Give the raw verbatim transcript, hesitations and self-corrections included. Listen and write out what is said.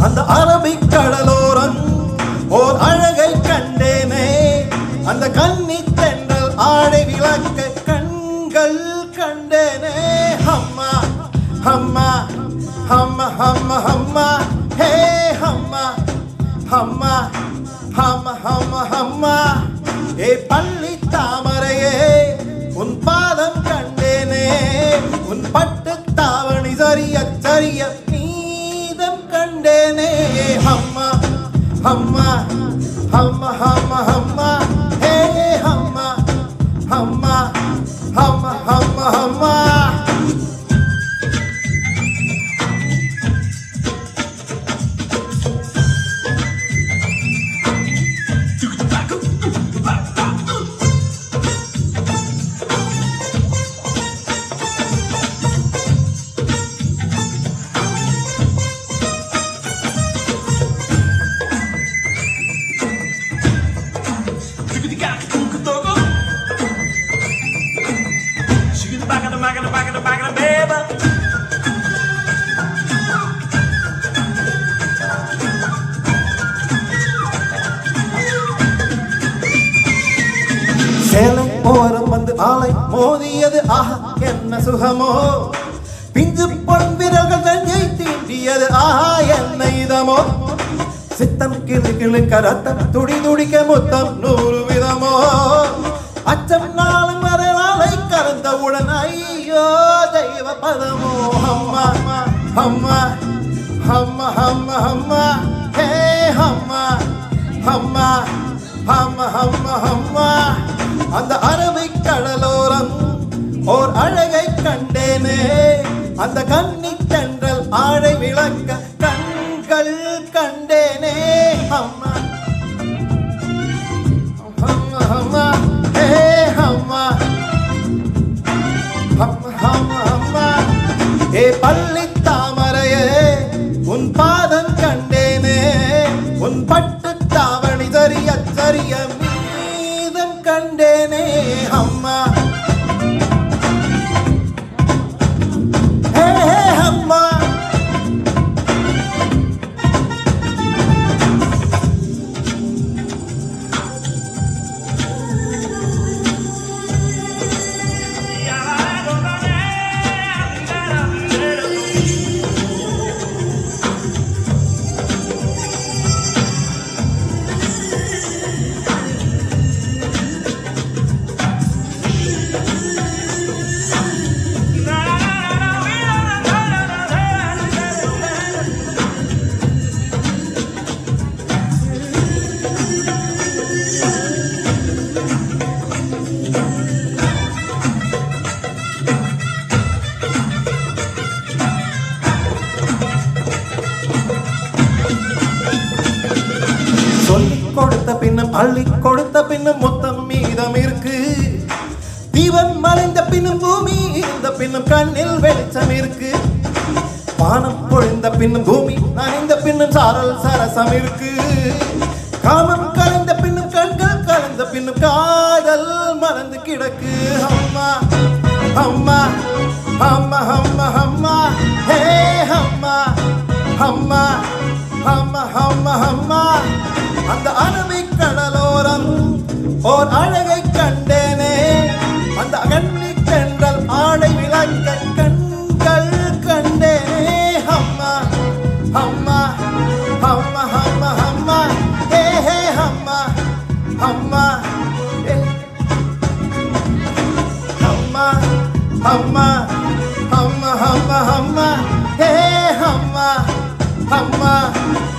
அந்த அரபிக் கடலோரம் ஓர் அழகை கண்டேனே அந்த கன்னி தென்றல் ஆடை விளக்க கண்கள் கண்டேனே ஹம்மா ஹம்மா ஹம்மா ஹம்மா ஹம்மா ஹே ஹம்மா ஹம்மா ஹம்மா ஹம்மா ஹம்மா ஏ பள்ளி தாமரையே உன் பாதம் கண்டேனே உன் பட்டு தாவணி சரிய சரிய நீதம் கண்டேனே ஹம்மா ஹம்மா ஹம்மா ஹம்மா ஹம்மா ஹே ஹம்மா ஹம்மா ஹம்மா ஹம்மா ஹம்மா சேலை ஓரம் வந்து ஆலை மோதியது ஆஹா என்ன சுகமோ பிஞ்சு பொன் விரல்கள் நெஞ்சை தீண்டியது ஆஹா என்ன இதமோ சித்தம் கிளு கிளுக்க ரத்தம் துடி துடிக்க முத்தம் நூறு விதமோ அச்சம் நாளும் மரலாலை கலந்தவுடன் ஐயோ தெய்வ பதமோ ஹம்மா ஹம்மா ஹம்மா ஹம்மா ஹம்மா ஹே ஹம்மா ஹம்மா ஹம்மா ஹம்மா ஹம்மா அந்த அரபிக் கடலோரம் ஓர் அழகை கண்டேனே அந்த கன்னி தென்றல் ஆடை விளக்க கண்கள் கண்டேனே ஹம்மா ஹம்மா ஹம்மா ஹே ஹம்மா ஹம்மா ஹம்மா ஹம்மா ஏ பள்ளி தாமரையே உன் பாதம் கண்டேனே உன் பட்டு தாவணி சரிய சரிய மீதம் கண்டேனே ஹம்மா ஹே ஹம்மா கொடுத்த பின்னும் அள்ளி கொடுத்த பின்னும் மொத்தம் மீதம் இருக்கு தீவன் மறைந்த பின்னும் பூமி இந்த பின்னும் கண்ணில் வெளிச்சம் இருக்கு வானம் பொழிந்த பின்னும் பூமி நனைந்த பின்னும் சாரல் சரசம் இருக்கு காமம் கலைந்த பின்னும் கண்கள் கலந்த பின்னும் காதல் மறந்து கிடக்கு அம்மா அம்மா அம்மா அம்மா அம்மா ஹே அம்மா அம்மா அம்மா அம்மா அம்மா அந்த அரபிக் கடலோரம் ஓர் அழகை கண்டேனே அந்த கன்னி தென்றல் ஆடை விளக்க கண்கள் கண்டேனே அம்மா அம்மா அம்மா அம்மா அம்மா ஹே ஹே அம்மா அம்மா அம்மா அம்மா அம்மா அம்மா அம்மா ஹே அம்மா அம்மா